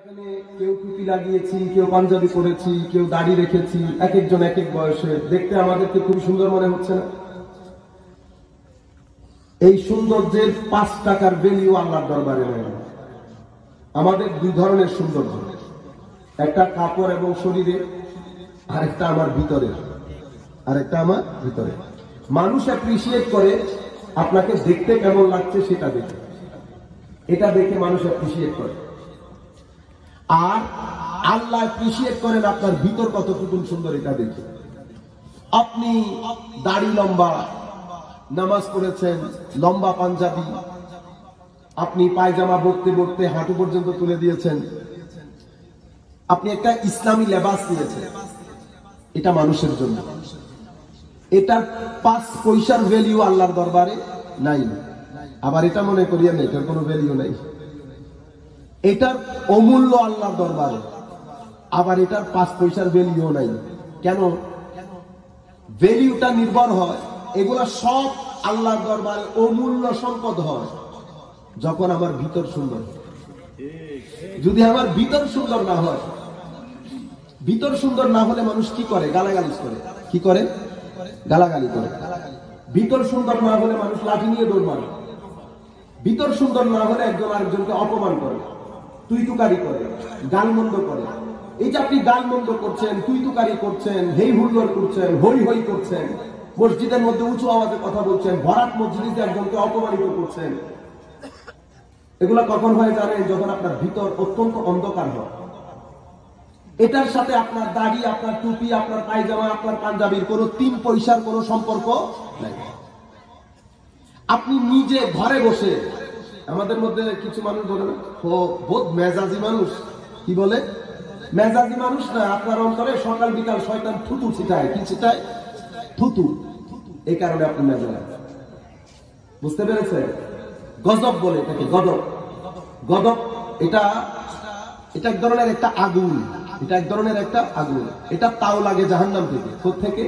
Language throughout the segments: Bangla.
এখানে কেউ টুপি লাগিয়েছি, কেউ পাঞ্জাবি পরেছি, কেউ দাড়ি রেখেছি, এক একজন এক এক বয়সে দেখতে আমাদেরকে খুব সুন্দর মনে হচ্ছে না? এই সৌন্দর্যের 5 টাকার ভ্যালু আল্লাহর দরবারে নেই। আমাদের দুই ধরনের সৌন্দর্য, একটা কাপড় এবং শরীরে, আরেকটা আমার ভিতরে, আরেকটা আমার ভিতরে। মানুষ অ্যাপ্রিসিয়েট করে আপনাকে দেখতে কেমন লাগছে সেটা দেখে, এটা দেখে মানুষ অ্যাপ্রিসিয়েট করে। আর আল্লাহ অ্যাপ্রিসিয়েট করেন আপনার ভিতর কতটুকু সুন্দর, এটা দেখে। আপনি দাড়ি লম্বা, নামাজ পড়েছেন, লম্বা পাঞ্জাবি, আপনি পায়জামা পরতে পরতে হাঁটু পর্যন্ত তুলে দিয়েছেন, আপনি একটা ইসলামী লেবাস নিয়েছেন, এটা মানুষের জন্য। এটার 5 পয়সার ভ্যালু আল্লাহর দরবারে নাই। আবার এটা মনে করিয়া নেই, এটার কোনো ভ্যালু নাই। এটার অমূল্য আল্লাহর দরবারে, আবার এটার 5 পয়সার ভ্যালুও নাই। কেন? ভ্যালুটা নির্ভর হয়, এগুলা সব আল্লাহর দরবারে অমূল্য সম্পদ হয় যখন আমার ভিতর সুন্দর। যদি আমার ভিতর সুন্দর না হয়, ভিতর সুন্দর না হলে মানুষ কি করে? গালাগালি করে। কি করে? গালাগালি করে। ভিতর সুন্দর না হলে মানুষ লাঠি নিয়ে দৌড় মারে। ভিতর সুন্দর না হলে একজন আরেকজনকে অপমান করে, তুই তুকারি করে, গালমন্দ করে। এই যে আপনি গালমন্দ করছেন, তুই তুকারি করছেন, হেই হুল্লোড় করছেন, হই হই করছেন, মসজিদের মধ্যে উঁচু আওয়াজে কথা বলছেন, ভরাট মসজিদে একজনকে অপমানিত করছেন, এগুলা কখন হয় জানেন? যখন আপনার ভিতর অত্যন্ত অন্ধকার হয়। এটার সাথে আপনার দাড়ি, আপনার টুপি, আপনার পায়জামা, আপনার পাঞ্জাবির কোনো 3 পয়সার কোনো সম্পর্ক নাই। আপনি নিজে ঘরে বসে, আমাদের মধ্যে কিছু মানুষ বলে না, বহুত মেজাজি মানুষ। কি বলে? মেজাজি মানুষ না, আপনার অন্তরে সকাল বিকাল শয়তান থুতু ছিটায়। কি ছিটায়? থুতু। এই কারণে আপনি মেজাজ। বুঝতে পেরেছেন? গজব বলে এটাকে, গজব। গজব এটা এক ধরনের একটা আগুন, এটা এক ধরনের একটা আগুন। এটা তাও লাগে জাহান্নাম থেকে। কোত্থেকে?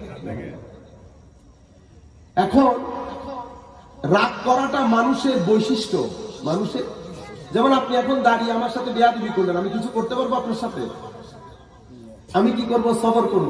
এখন রাগ করাটা মানুষের বৈশিষ্ট্য। মানুষের, যেমন আপনি এখন দাঁড়িয়ে আমার সাথে বেয়াদবি করলেন, আমি কিছু করতে পারবো আপনার সাথে? আমি কি করব? সবর করব।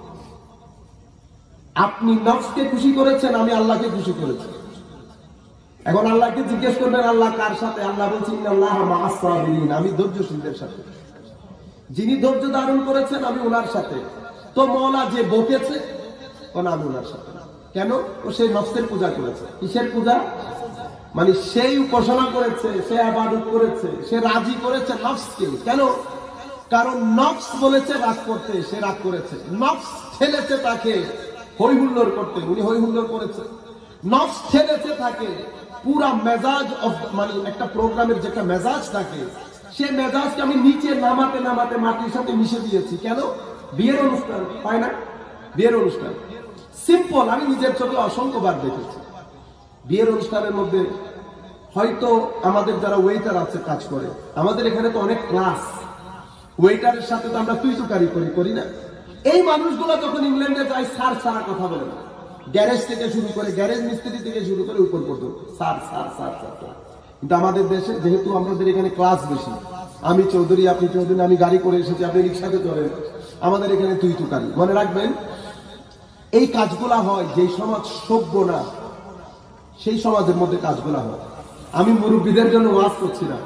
আপনি নফসকে খুশি করেছেন, আমি আল্লাহকে খুশি করেছি। এখন আল্লাহকে জিজ্ঞেস করবেন আল্লাহ কার সাথে? আল্লাহ বলছেন ইন্নাল্লাহ মা'আস সাবিরিন, আমি ধৈর্যশীলদের সাথে। যিনি ধৈর্য ধারণ করেছেন আমি ওনার সাথে। তো মওলা যে বকেছে, আমি ওনার সাথে। কেন? ও সেই নফসের পূজা করেছে। কিসের পূজা? মানে সেই উপাসনা করেছে, সে ইবাদত করেছে, সে রাজি করেছে নফসকে। কেন? কারণ নফস বলেছে রাগ করতে, সে রাগ করেছে। নফস ঠেলেছে তাকে হই হুল্লোড় করতে, উনি হই হুল্লোড় করেছে। নফস ঠেলেছে তাকে পুরা মেজাজ অফ, মানে একটা প্রোগ্রামের যেটা মেজাজ থাকে, সে মেজাজকে আমি নিচে নামাতে নামাতে মাটির সাথে মিশে দিয়েছি। কেন? বিয়ের অনুষ্ঠান, পায় না? বিয়ের অনুষ্ঠান সিম্পল, আমি নিজের চোখে অসংখ্যবার দেখেছি। বিয়ের অনুষ্ঠানের মধ্যে হয়তো আমাদের যারা ওয়েটার আছে কাজ করে, আমাদের এখানে তো অনেক ক্লাস, ওয়েটারের সাথে তো আমরা তুই তুকারি করি না? এই মানুষগুলো যখন ইংল্যান্ডে যায়, স্যার ছাড়া কথা বলে না। গ্যারেজ থেকে শুরু করে, গ্যারেজ মিস্ত্রি থেকে শুরু করে উপর পর্যন্ত স্যার স্যার স্যার স্যার। কিন্তু আমাদের দেশে যেহেতু আমাদের এখানে ক্লাস বেশি, আমি চৌধুরী, আপনি চৌধুরী, আমি গাড়ি করে এসেছি, আপনি রিক্সাতে চলেন, আমাদের এখানে তুই তুকারি। মনে রাখবেন, এই কাজগুলা হয় যেই সমাজ সভ্য না, সেই সমাজের মধ্যে কাজগুলা হয়। আমি মুরব্বীদের জন্য ওয়াজ করছি না।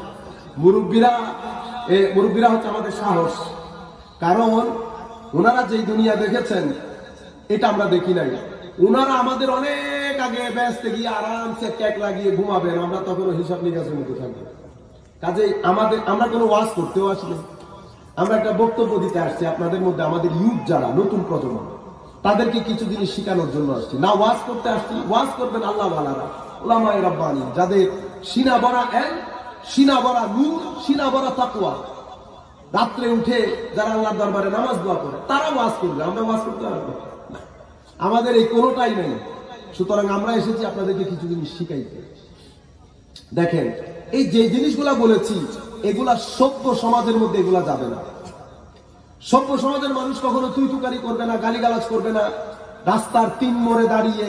মুরব্বীরা হচ্ছে আমাদের সাহস। কারণ ওনারা যেই দুনিয়া দেখেছেন, এটা আমরা দেখি নাই। ওনারা আমাদের অনেক আগে ব্যস্ত গিয়ে আরামসে ক্যাক লাগিয়ে ঘুমাবেন, আমরা তখন হিসাব নিকাশের মধ্যে থাকবো। কাজে আমরা কোনো ওয়াজ করতেও আসলে, আমরা একটা বক্তব্য দিতে আসছি আপনাদের মধ্যে। আমাদের ইউথ যারা নতুন প্রজন্ম, তাদেরকে কিছু জিনিস শেখানোর জন্য আসছি, না ওয়াজ করতে আসছি। ওয়াজ করবেন আল্লাহ ওয়ালারা, উলামায়ে রাব্বানী, যাদের সিনা ভরা ইলম, সিনা ভরা নূর, সিনা ভরা তাকওয়া। রাত্রে উঠে যারা আল্লাহর দরবারে নামাজ দোয়া করে, তারা ওয়াজ করবে। আমরা ওয়াজ করতে পারবো না, আমাদের এই কোনোটাই নেই। সুতরাং আমরা এসেছি আপনাদেরকে কিছু জিনিস শিখাইতে। দেখেন, এই যে জিনিসগুলা বলেছি, এগুলা সভ্য সমাজের মধ্যে এগুলা যাবে না। সভ্য সমাজের মানুষ কখনো তুই তুকারি করবে না, গালিগালাজ করবে না, রাস্তার 3 মোড়ে দাঁড়িয়ে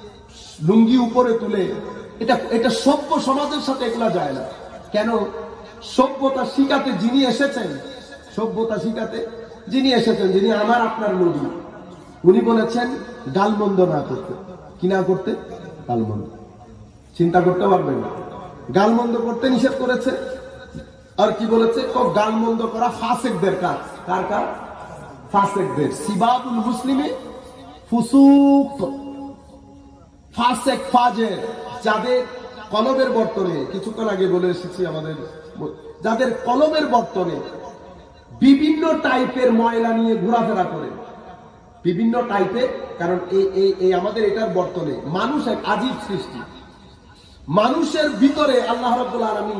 লুঙ্গি উপরে তুলে, এটা সভ্য সমাজের সাথে এগুলা যায় না। কেন? সভ্যতা শিখাতে যিনি এসেছেন, সভ্যতা শিখাতে যিনি এসেছেন, যিনি আমার আপনার নবী, উনি বলেছেন গালমন্দ না করতে। কি না করতে? গালমন্দ। চিন্তা করতে পারবেন না, গালমন্দ করতে নিষেধ করেছে। আর কি বলেছে? গালমন্দ করা ফাসেকদের কাজ। কার কাজ? ফাসেকদের। সিবাবুল মুসলিমে ফুসুক। ফাসেক, ফাজের, যাদের কলবের বর্তনে, কিছুক্ষণ আগে বলে এসেছি আমাদের, যাদের কলবের বর্তনে বিভিন্ন টাইপের ময়লা নিয়ে ঘোরাফেরা করে, বিভিন্ন টাইপের। কারণ এই আমাদের এটার বর্তনে মানুষ এক আজীব সৃষ্টি। মানুষের ভিতরে আল্লাহ রাব্বুল আলামিন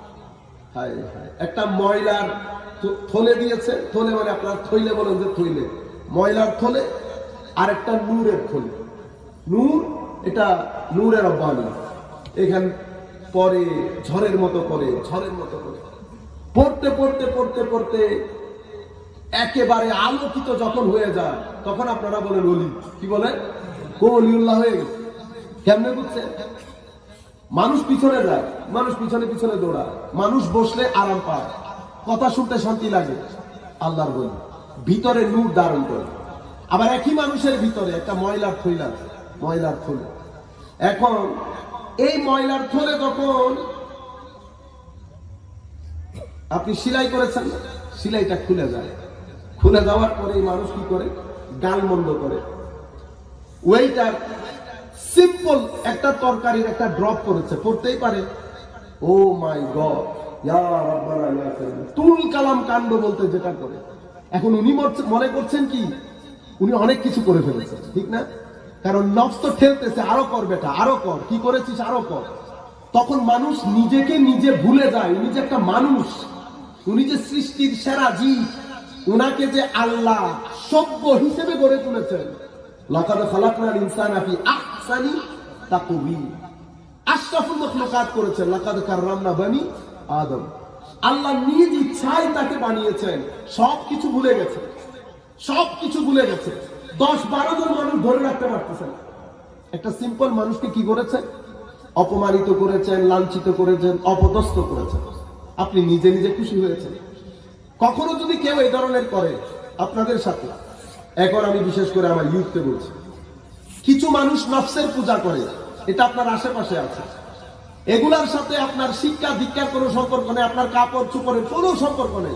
একটা ময়লার থলে দিয়েছে। থলে মানে আপনার থইলে বলেন যে থইলে, ময়লার থলে, আর একটা নূরের থলে। নূর, এটা নূরের রব্বানি। এখান পরে ঝড়ের মতো করে, ঝড়ের মতো করে পড়তে পড়তে পড়তে পড়তে একেবারে আলোকিত যখন হয়ে যায়, তখন আপনারা বলেন ওলি। কি বলেন? ওলিউল্লাহ হয়ে গেছে। কেমনে বুঝছে? মানুষ পিছনে যায়, মানুষ পিছনে পিছনে দৌড়ায়, মানুষ বসলে আরাম পায়, কথা শুনতে শান্তি লাগে, আল্লাহর বলি ভিতরে নূর ধারণ করে। আবার একই মানুষের ভিতরে একটা ময়লার থইলা, ময়লার থলে। এখন এই ময়লার থলে যখন আপনি সেলাই করেছেন, সেলাইটা খুলে যায়। খুলে যাওয়ার পরে এই মানুষ কি করে? গালমন্দ করে। ওয়েটার সিম্পল একটা তরকারির একটা ড্রপ করেছে, পড়তেই পারে। ও মাই গড, ইয়া রাব্বানা ইয়া কারীম, তুল কালাম কাণ্ড বলতে যেটা করে। এখন উনি মনে করছেন কি উনি অনেক কিছু করে ফেলেছেন, ঠিক না? কারণ নফস তো ঠেলতেছে, আরো কর বেটা, আরো কর, কি করেছিস আরো কর। তখন মানুষ নিজেকে নিজে ভুলে যায়, উনি যে একটা মানুষ, উনি যে সৃষ্টির সেরা জীব, উনাকে যে আল্লাহ সভ্য হিসেবে গড়ে তুলেছেন। লাকাদ খালাকনাল ইনসানা ফি আহসানি তাকওয়িম, আশরাফুল মাখলুকাত করেছেন। লাকাদ কাররামনা বনি আদম, আল্লাহ নিজ ইচ্ছায় তাকে বানিয়েছেন। সবকিছু ভুলে গেছে, সবকিছু ভুলে গেছে। 10-12 জন মানুষ ধরে রাখতে পারতেছেন। একটা সিম্পল মানুষকে কি করেছেন? অপমানিত করেছেন, লাঞ্ছিত করেছেন, অপদস্থ করেছেন। আপনি নিজে নিজে খুশি হয়েছেন। কখনো যদি কেউ এই ধরনের করে আপনাদের সাথে, এখন আমি বিশেষ করে আমার ইউথকে বলছি, কিছু মানুষ নফসের পূজা করে, এটা আপনার আশেপাশে আছে। এগুলার সাথে আপনার শিক্ষা দীক্ষার কোনো সম্পর্ক নেই, আপনার কাপড় চোপড়ের কোনো সম্পর্ক নেই।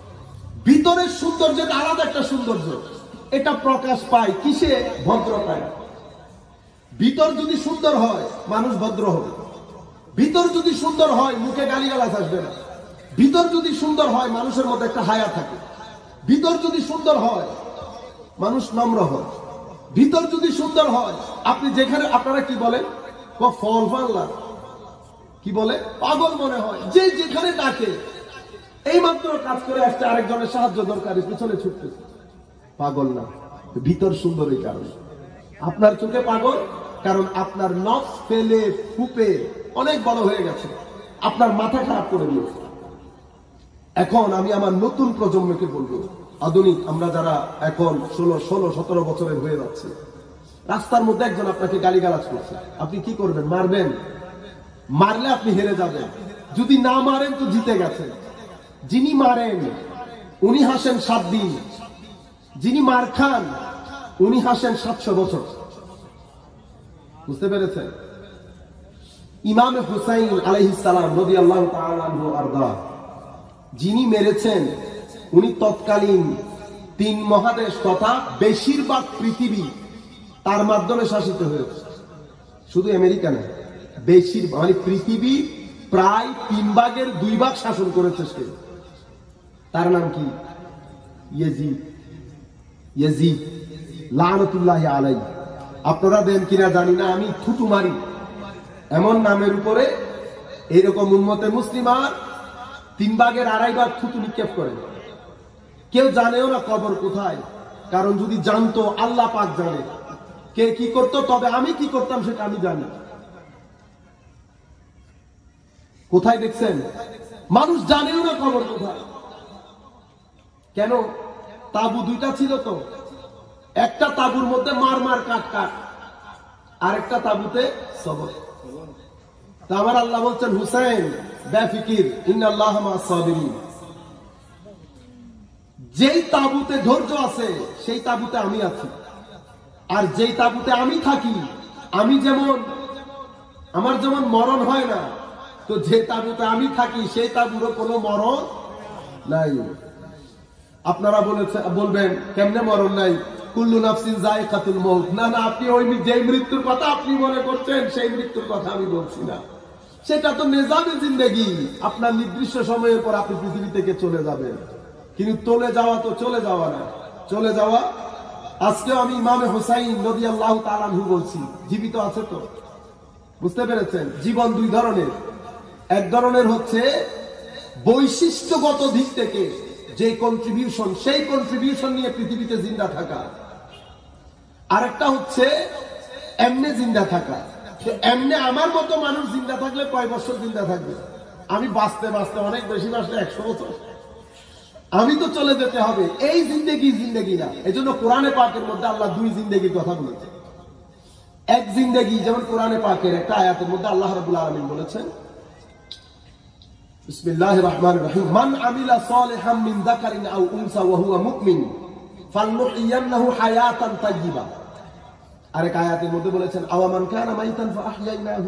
ভিতরের সৌন্দর্যের আলাদা একটা সৌন্দর্য, এটা প্রকাশ পায় কিসে? ভদ্রতায়। ভিতর যদি সুন্দর হয় মানুষ ভদ্র হবে। ভিতর যদি সুন্দর হয় মুখে গালিগালাজ আসবে না। ভিতর যদি সুন্দর হয় মানুষের মধ্যে একটা হায়া থাকে। ভিতর যদি সুন্দর হয় মানুষ নম্র হয়। ভিতর যদি সুন্দর হয়, আপনি যেখানে, আপনারা কি বলেন? ফল ফাল্লা, কি বলে? পাগল মনে হয়। যে যেখানে ডাকে, এই মাত্র কাজ করে আসছে, আরেকজনের সাহায্য দরকার, পিছনে ছুটতেছে। পাগল না, ভিতর সুন্দর। এই কারণে আপনার চোখে পাগল, কারণ আপনার নফস ফেলে ফুপে অনেক বড় হয়ে গেছে, আপনার মাথা খারাপ করে দিয়েছে। এখন আমি আমার নতুন প্রজন্মকে বলবো, আধুনিক আমরা যারা এখন 16-17 বছরের হয়ে যাচ্ছে, রাস্তার মধ্যে একজন আপনাকে গালিগালাজ করছে, আপনি কি করবেন? মারবেন? মারলে আপনি হেরে যাবেন। যদি না মারেন তো জিতে গেছেন। যিনি মারেন উনি হাসেন 7 দিন, যিনি মার খান উনি হাসেন 700 বছর। বুঝতে পেরেছেন? ইমাম হুসাইন আলাইহিস সালাম রাদিয়াল্লাহু তাআলা আনহু আরদা, যিনি মেরেছেন, উনি তৎকালীন 3 মহাদেশ তথা বেশিরভাগ পৃথিবী তার মাধ্যমে শাসিত হয়েছে। শুধু আমেরিকা না, বেশিরভাগ মানে পৃথিবী প্রায় 3 ভাগের 2 ভাগ শাসন করেছে সে। তার নাম কি? ইয়াজিদ লানাতুল্লাহি আলাইহি। আপনারা দেন কিনা জানি না, আমি থুতু মারি এমন নামের উপরে এইরকম উম্মতে মুসলিমার 3 ভাগের 2.5 ভাগ থুতু নিক্ষেপ করে। কেউ জানেও না কবর কোথায়, কারণ যদি জানতো আল্লাহ পাক জানে কে কি করতো। তবে আমি কি করতাম সেটা আমি জানি। কোথায় দেখছেন? মানুষ জানেও না কবর কোথায়। কেন? তাবু 2টা ছিল তো, একটা তাবুর মধ্যে মার মার কাট কাট, আরেকটা তাবুতে সবর। তা আমার আল্লাহ বলছেন হুসাইন বেফিকির ইন্নাল্লাহা মা'আস সাবিরিন। যেই তাবুতে ধৈর্য আছে সেই তাবুতে আমি আছি, আর যেই তাবুতে আমি থাকি, আমি যেমন আমার যেমন মরণ হয় না, তো যে তাবুতে আমি থাকি সেই তাবুরও কোনো মরণ নাই। আপনারা বলবেন কেমনে মরণ নাই? কুল্লু নাফসিন যায়কাতুল মউত। না না, আপনি ওই যে মৃত্যুর কথা আপনি মনে করছেন সেই মৃত্যুর কথা আমি বলছি না। সেটা তো নিজামে জিন্দেগি, আপনার নির্দিষ্ট সময়ের পর আপনি পৃথিবী থেকে চলে যাবেন। কিন্তু চলে যাওয়া তো চলে যাওয়া না, চলে যাওয়া। আজকেও আমি ইমামে হুসাইন রাদিয়াল্লাহু তাআলা আনহু বলছি, জীবিত আছে তো। বুঝতে পেরেছেন? জীবন দুই ধরনের। এক ধরনের হচ্ছে বৈশিষ্ট্যগত দিক থেকে যে কন্ট্রিবিউশন, সেই কন্ট্রিবিউশন নিয়ে পৃথিবীতে জিন্দা থাকা। আরেকটা হচ্ছে এমনে জিন্দা থাকা। এমনে আমার মতো মানুষ জিন্দা থাকলে কয় বছর জিন্দা থাকবে? আমি বাঁচতে বাঁচতে অনেক বেশি বাঁচলে 100 বছর, আমি তো চলে যেতে হবে। এই জিন্দেগি না। এই জন্য কোরআনে পাকের মধ্যে আল্লাহ দুই জিন্দেগির কথা বলেছেন। এক জিন্দেগি, যেমন কোরআনে পাকের একটা আয়াতের মধ্যে আল্লাহ রাব্বুল আলামিন বলেছেন, বিসমিল্লাহির রহমানির রহিম, মান আমিলা সালিহাম মিন যাকারিন আও উনসা ওয়া হুয়া মুমিন ফালনুহইয়ান্নাহু হায়াতান তাইয়্যিবা। আরেক আয়াতের মধ্যে বলেছেন, আওয়ামান কানা মাইতান ফাআহইয়ানাহু।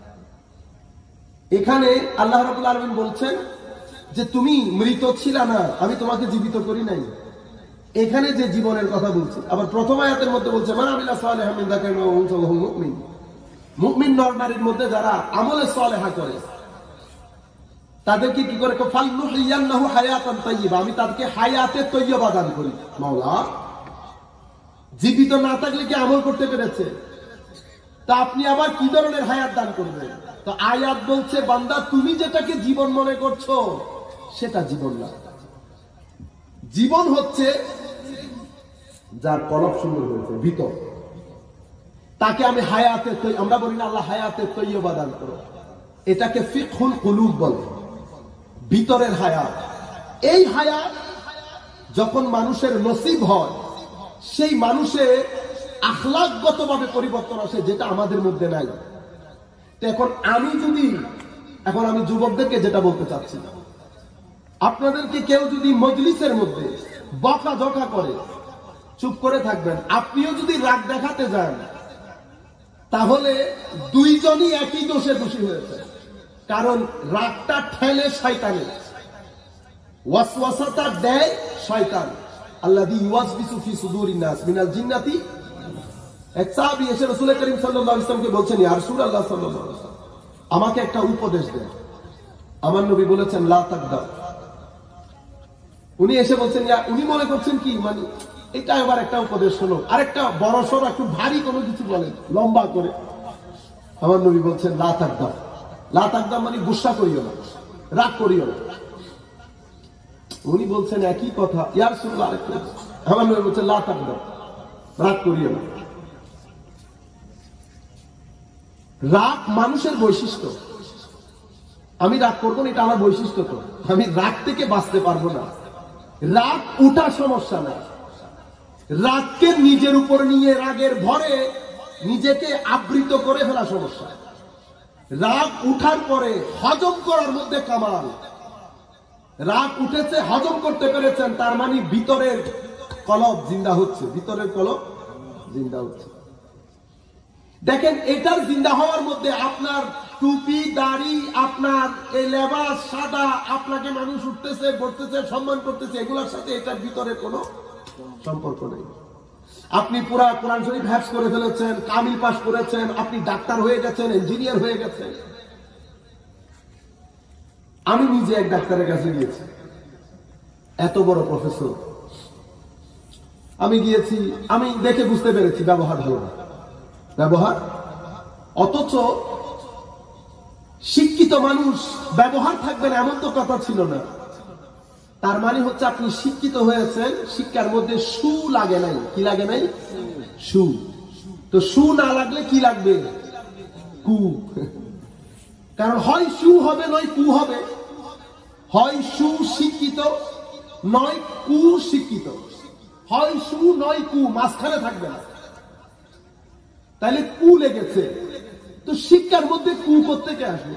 এখানে আল্লাহ রাব্বুল আলামিন বলছেন যে তুমি মৃত ছিলা না, আমি তোমাকে জীবিত করি নাই। এখানে যে জীবনের কথা বলছে। আবার প্রথম আয়াতের মধ্যে বলছে মান আমিলা সালিহাম মিন যাকারিন আও উনসা ওয়া হুয়া মুমিন। মুমিন নর নারীর মধ্যে যারা আমলে সালেহা করে তাদেরকে কি করে? ফালনুহইয়ান্নাহু হায়াতান তাইয়্যিবা, আমি তাদেরকে হায়াতে তৈয়্যিবা দান করি। মাওলা জীবিত না থাকলে কি আমল করতে পেরেছে? তা আপনি আবার কি ধরনের হায়াত দান করবেন? তো আয়াত বলছে, বান্দা তুমি যেটাকে জীবন মনে করছো সেটা জীবন না। জীবন হচ্ছে যার কলব সুন্দর হয়েছে ভিতর, তাকে আমি হায়াতে, আমরা বলি না আল্লাহ হায়াতে তৈয়্যিবা দান করো, এটাকে ফিকহুল কুলুব বলে, ভিতরের হায়াত। এই হায়াত যখন মানুষের নসিব হয়, সেই মানুষের আখলাকগতভাবে পরিবর্তন আসে, যেটা আমাদের মধ্যে নাই। এখন আমি যুবকদেরকে যেটা বলতে চাচ্ছি, আপনাদেরকে কেউ যদি মজলিসের মধ্যে বকাঝকা করে, চুপ করে থাকবেন। আপনিও যদি রাগ দেখাতে যান, তাহলে দুইজনই একই দোষে দোষী হয়েছে। কারণ রাগটা ঠেলে শয়তানে, ওয়াসওয়াসাটা দেয় শয়তান। আল্লাযী ইউওয়াসবিসু ফি সুদুরিন নাস মিনাল জিন্নাতি। এক সাহাবী এসে রাসূল করিম সাল্লাল্লাহু আলাইহি ওয়াসাল্লামকে বলছেন, ইয়া রাসূলুল্লাহ সাল্লাল্লাহু আলাইহি ওয়াসাল্লাম, আমাকে একটা উপদেশ দেন। আমার নবী বলেছেন, লা তাকদা। উনি এসে বলছেন, উনি মনে করছেন কি, মানে এটা আবার একটা উপদেশ হলো, আরেকটা বড় সড় একটু ভারী কোনো কিছু বলেন লম্বা করে। আমার নবী বলছেন, লা তাকদা। লা তাকদা মানে গুসা করিও না, রাগ করিও না। উনি বলছেন একই কথা, ইয়া রাসূলুল্লাহ আরেকটা। আমার নবী বলছেন, লা তাকদা, রাগ করিও না। রাগ মানুষের বৈশিষ্ট্য। আমি রাগ করবো না, এটা আমার বৈশিষ্ট্য। তো আমি রাগ থেকে বাঁচতে পারবো না। রাগ উঠা সমস্যা না, রাগকে নিজের উপর নিয়ে রাগের ভরে নিজেকে আবৃত করে ফেলা সমস্যা। রাগ উঠার পরে হজম করার মধ্যে কামাল। রাগ উঠেছে, হজম করতে পেরেছেন, তার মানে ভিতরের কলব জিন্দা হচ্ছে, ভিতরের কলব জিন্দা হচ্ছে। দেখেন, এটার জিন্দা হওয়ার মধ্যে আপনার টুপি দাড়ি, আপনার এই লেবাস সাদা, আপনাকে মানুষ উঠতেছে বলতেছে সম্মান করতেছে, এগুলোর সাথে এটার ভিতরে কোনো সম্পর্ক নেই। আপনি পুরা কোরআন শরীফ হ্যাফজ করে ফেলেছেন, কামিল পাস করেছেন, আপনি ডাক্তার হয়ে গেছেন, ইঞ্জিনিয়ার হয়ে গেছেন। আমি নিজে এক ডাক্তারের কাছে গিয়েছি, এত বড় প্রফেসর। আমি গিয়েছি, আমি দেখে বুঝতে পেরেছি ব্যবহার ভালো না, ব্যবহার। অথচ শিক্ষিত মানুষ ব্যবহার থাকবেন এমন তো কথা ছিল না। তার মানে হচ্ছে আপনি শিক্ষিত হয়েছেন, শিক্ষার মধ্যে সু লাগে নাই। কি লাগে নাই? সু। তো সু না লাগলে কি লাগবে? কু। কারণ হয় সু হবে নয় কু হবে, হয় সু শিক্ষিত নয় কু শিক্ষিত, হয় সু নয় কু, মাঝখানে থাকবে না। তাহলে কু লেগেছে। তো শিক্ষার মধ্যে কোত্থেকে আসবে?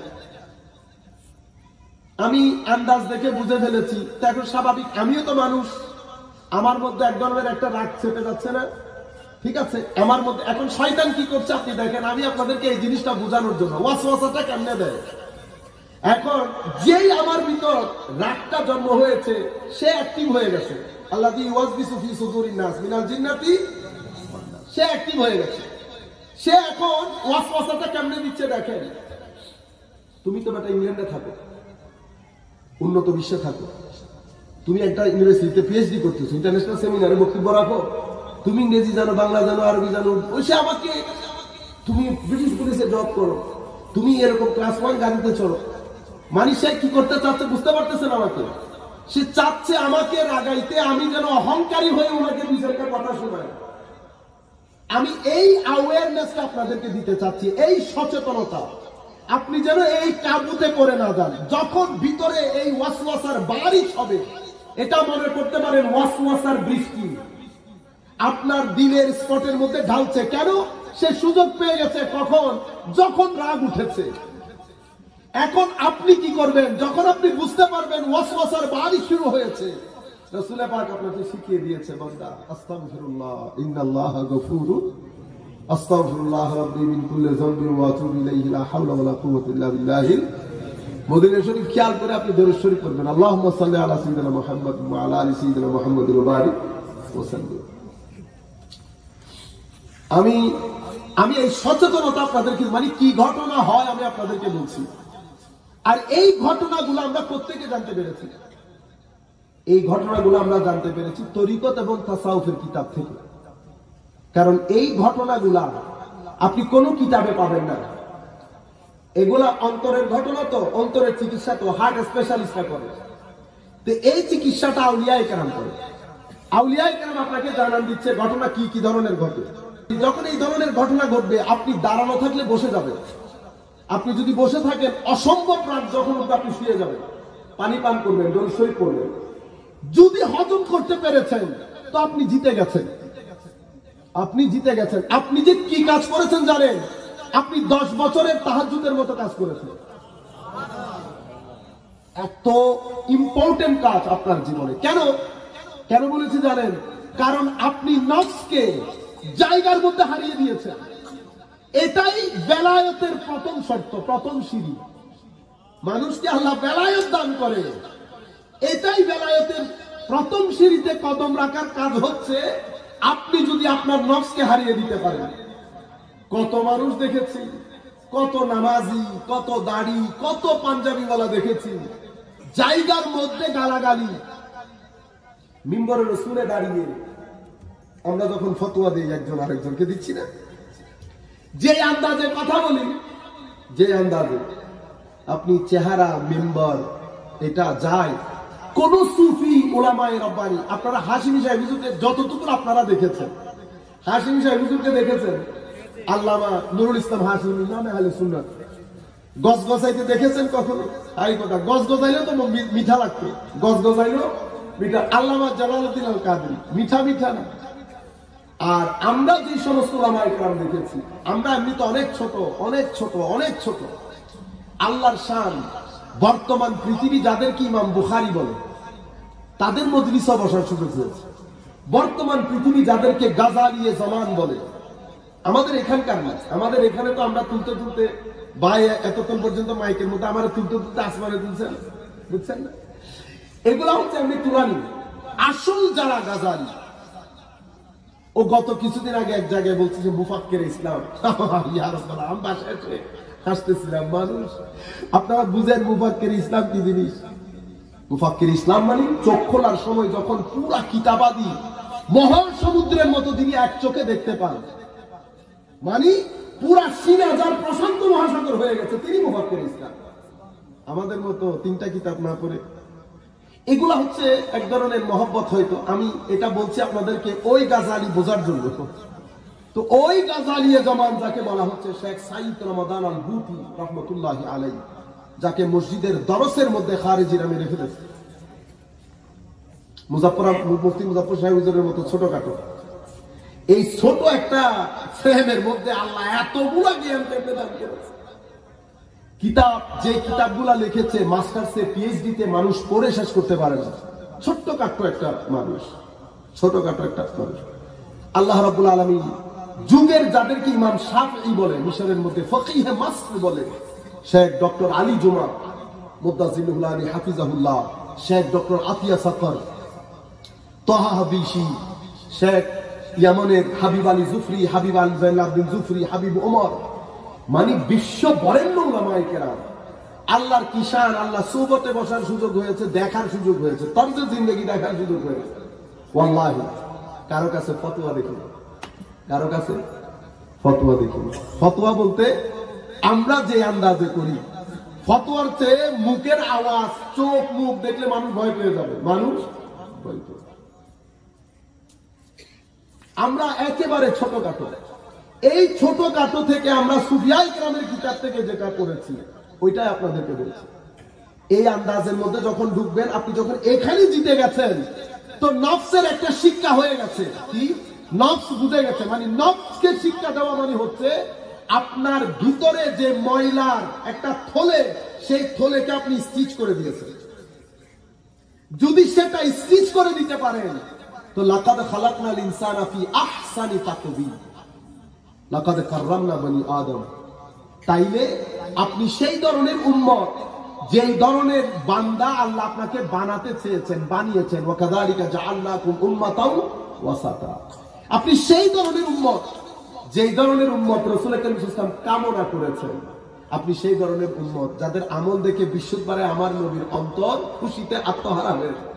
আমি আন্দাজ দেখে বুঝে ফেলেছি, তা এখন স্বাভাবিক, আমিও তো মানুষ, আমার মধ্যে এক ধরনের একটা রাগ চেপে যাচ্ছে না? ঠিক আছে, আমার মধ্যে এখন শয়তান কি করছে আপনি দেখেন। আমি আপনাদেরকে এই জিনিসটা বোঝানোর জন্য, ওয়াসওয়াসাটা কেমনে দেয়। এখন যেই আমার ভিতর রাগটা জন্ম হয়েছে, সে অ্যাক্টিভ হয়ে গেছে। আল্লাযী ইউওয়াসবিসু ফি সুদুরিন নাস মিনাল জিন্নাতি, সে অ্যাক্টিভ হয়ে গেছে। সে এখন ওয়াসওয়াসাটা কেমনে দিচ্ছে দেখেন। তুমি তো বেটা ইংল্যান্ডে থাকো, উন্নত বিশ্বে থাকো, তুমি একটা ইউনিভার্সিটিতে পিএইচডি করতেছো, ইন্টারন্যাশনাল সেমিনারে বক্তব্য রাখো, তুমি ইংরেজি জানো, বাংলা জানো, আরবি জানো, ওই সে আমাকে, তুমি ব্রিটিশ পুলিশে জব করো, তুমি এরকম ক্লাস 1 গাড়িতে চলো। মানুষ কি করতে চাচ্ছে বুঝতে পারতেছেন আমাকে? সে চাচ্ছে আমাকে রাগাইতে, আমি যেন অহংকারী হয়ে ওনাকে দুই চারটা কথা শোনাই। আমি এই অ্যাওয়ারনেসটা আপনাদেরকে দিতে চাচ্ছি, এই সচেতনতা, আপনি যেন এই কাবুতে পড়ে না যান। যখন ভিতরে এই ওয়াসওয়াসার বারিশ হবে, এটা মনে করতে পারেন ওয়াসওয়াসার বৃষ্টি আপনার দিলের স্পটের মধ্যে ঢালছে। কেন? সে সুযোগ পেয়ে গেছে। কখন? যখন রাগ উঠেছে। এখন আপনি কি করবেন? যখন আপনি বুঝতে পারবেন ওয়াসওয়াসার বারিশ শুরু হয়েছে, রাসূল পাক আপনাকে শিখিয়ে দিয়েছে, বান্দা আস্তাগফিরুল্লাহ ইন্নাল্লাহা গফুরুর, আস্তাগফিরুল্লাহ রাব্বি মিন কুল্লি যামবিন ওয়া আতুবু ইলাইহি, লা হাওলা ওয়া লা কুওয়াতা ইল্লা বিল্লাহিল। মদিনা শরীফ খেয়াল করে আপনি দরুদ শরীফ পড়বেন, আল্লাহুম্মা সাল্লি আলা সাইয়্যিদিনা মুহাম্মদ ওয়া আলা আলি সাইয়্যিদিনা মুহাম্মদ ওয়া বারিক ওয়া সাল্লিম। আমি এই সচেতনতা আপনাদেরকে, মানে কি ঘটনা হয় আমি আপনাদেরকে বলছি। আর এই ঘটনাগুলো আমরা প্রত্যেকে জানতে পেরেছি। এই ঘটনাগুলো আমরা জানতে পেরেছি তরিকত এবং তাসাউফের কিতাব থেকে। কারণ এই ঘটনাগুলা আপনি কোনো কিতাবে পাবেন না। এগুলা অন্তরের ঘটনা, তো অন্তরের চিকিৎসা তো হার্ট স্পেশালিস্টরা করে। তো এই চিকিৎসাটা আউলিয়ায়ে কেরাম করে। আউলিয়ায়ে কেরাম আপনাকে জানান দিচ্ছে ঘটনা কি কি ধরনের ঘটে। যখন এই ধরনের ঘটনা ঘটবে, আপনি দাঁড়ানো থাকলে বসে যাবেন। আপনি যদি বসে থাকেন, অসম্ভব রাত যখন আপনি শুয়ে যাবেন, পানি পান করবেন, দরুদ শরীফ পড়বেন। যদি হজম করতে পেরেছেন তো আপনি জিতে গেছেন। আপনি জিতে গেছেন। আপনি যে কি কাজ করেছেন জানেন? আপনি 10 বছরের তাহাজ্জুদের মতো কাজ করেছেন। এত ইম্পর্টেন্ট কাজ আপনার জীবনে। কেন বলেছি জানেন? কারণ আপনি নফসকে জায়গার মধ্যে হারিয়ে দিয়েছেন। এটাই বেলায়েতের প্রথম শর্ত, প্রথম সিঁড়ি। মানুষকে আল্লাহ বেলায়েত দান করে, এটাই বেলায়েতের প্রথম সিঁড়িতে কদম রাখার কাজ হচ্ছে আপনি যদি আপনার নফসকে হারিয়ে দিতে পারেন। কত মানুষ দেখেছি, কত নামাজি, কত দাড়ি, কত পাঞ্জাবিওয়ালা দেখেছি, জায়গার মধ্যে গালাগালি। মিম্বরের রসুলে দাঁড়িয়ে আমরা যখন ফতোয়া দিই, একজন আরেকজনকে দিচ্ছি না, যে আন্দাজে কথা বলি, যে আন্দাজে আপনি চেহারা, মিম্বর, এটা যায়। কোন সুফি ওলামায়ে রব্বানি, আপনারা হাশিমি সাহেব হুজুরকে যতটুকু আপনারা দেখেছেন, হাশিমি সাহেব হুজুরকে দেখেছেন, আল্লামা নুরুল ইসলাম হাশিমি নামে আহলে সুন্নাত, গজ গজাইতে দেখেছেন কখনো? আই কথা, গজ গজাইলেও তো মিঠা লাগতো, গজ গজাইলেও মিঠা। আল্লামা জালালউদ্দিন আল কাদরি, মিঠা মিঠা না। আর আমরা যে সমস্ত ওলামায়ে কেরাম দেখেছি, আমরা এমনিতে অনেক ছোট, অনেক ছোট, অনেক ছোট। আল্লাহর শান, বর্তমান পৃথিবী যাদেরকে ইমাম বুখারী বলে, তাদের মজলিসে বসার সুযোগ হয়েছে। বর্তমান পৃথিবী যাদেরকে গাজালিয়ে জামান বলে, আমাদের এখানকার না। আমাদের এখানে তো আমরা তুলতে তুলতে, ভাই এতক্ষণ পর্যন্ত মাইকের মধ্যে আমার তুলতে তুলতে আসমানে তুলছেন, বুঝছেন না? এগুলা হচ্ছে এমনি তুলানি। আসল যারা গাজালি, ও গত কিছুদিন আগে এক জায়গায় বলছে যে মুফাক্কির ইসলাম। আমি বাসায় হাসতেছিলাম। মানুষ, আপনারা বুঝেন মুফাক্কির ইসলাম কি জিনিস? মুফাক্কির ইসলাম মানে চোখ খোলার সময় যখন পুরা কিতাবাদি মহাসমুদ্রের মতো তিনি এক চোখে দেখতে পান, মানে পুরা সিনাজার প্রশান্ত মহাসাগর হয়ে গেছে, তিনি মুফাক্কির ইসলাম। আমাদের মতো 3টা কিতাব না পড়ে। এগুলা হচ্ছে এক ধরনের মহব্বত। হয়তো আমি এটা বলছি আপনাদেরকে ওই গাজালি বোঝার জন্য। তো ওই গাজালিয়ে জামান যাকে বলা হচ্ছে, শেখ সাইদ রমাদান আল বুতি রহমতুল্লাহি আলাইহি, যাকে মসজিদের দরসের মধ্যে খারেজিরা মেরে ফেলেছে। মুফতি মুজাফফর সাহেব হুজুরের মতো ছোটখাটো। এই ছোট একটা ফ্রেমের মধ্যে আল্লাহ এতগুলা জ্ঞান দান করেছে। কিতাব, যে কিতাবগুলা লিখেছে মাস্টার্সে পিএইচডিতে মানুষ পড়ে শেষ করতে পারে না। ছোট্টখাট্ট একটা মানুষ, ছোটখাটো একটা মানুষ। আল্লাহ রাব্বুল আলামিন যুগের যাদেরকে ইমাম শাফঈ বলে, মিশরের মধ্যে ফকিহে মাসর বলে, শেখ ডক্টর আলী জুমা মুদ্দাজিলুল্লাহ আলী হাফিজাহুল্লাহ, Sheikh doctor Atiyya Saqr, Taha Habishi, Sheikh ইয়ামানের Habib Ali জুফরি, Habib আল জাইনাবদ্দিন জুফরি, হাবিব ওমর, মানে বিশ্ব বরেণ্য উলামায়ে কেরাম। আল্লাহর কিষান, আল্লাহ সুবতে বসার সুযোগ হয়েছে, দেখার সুযোগ হয়েছে, তরজে জিন্দেগি দেখার সুযোগ হয়েছে। ওয়াল্লাহি কারো কাছে ফতোয়া দেখি, কারো কাছে ফতোয়া দেখি। ফতোয়া বলতে আমরা যে আন্দাজে করি, ফতোয়ার চেয়ে মুখের আওয়াজ, চোখ মুখ দেখলে মানুষ ভয় পেয়ে যাবে, মানুষ ভয় পেয়ে যাবে। আমরা একেবারে ছোটখাটো, এই ছোটখাটো থেকে আমরা সুফিয়ায়ে কেরামের কিতাব থেকে যেটা করেছি ওইটাই আপনাদেরকে বলছি। এই আন্দাজের মধ্যে যখন ঢুকবেন, আপনি যখন এখানে জিতে গেছেন, তো নফসের একটা শিক্ষা হয়ে গেছে। কি নফস বুঝে গেছে, মানে নফসকে শিক্ষা দেওয়া মানে হচ্ছে আপনার ভিতরে যে ময়লার একটা থলে, সেই থলেকে আপনি স্টিচ করে দিয়েছেন। যদি সেটা স্টিচ করে দিতে পারেন, তো লাকাদ খালাকনাল ইনসানা ফি আহসানি তাকওয়িম, লাকাদ কাররামনা বনি আদম। তাইলে আপনি সেই ধরনের উম্মত, যেই ধরনের বান্দা আল্লাহ আপনাকে বানাতে চেয়েছেন, বানিয়েছেন, ওয়া কাযালিকা জাআলনাকুম উম্মাতাও ওয়াসাতা, আপনি সেই ধরনের উম্মত, যেই ধরনের উম্মত রাসূল করিম সাল্লাল্লাহু আলাইহি ওয়াসাল্লাম কামনা করেছেন, আপনি সেই ধরনের উম্মত যাদের আমল দেখে বিশুদ্ধভাবে আমার নবীর অন্তর খুশিতে আত্মহারা হয়েছে।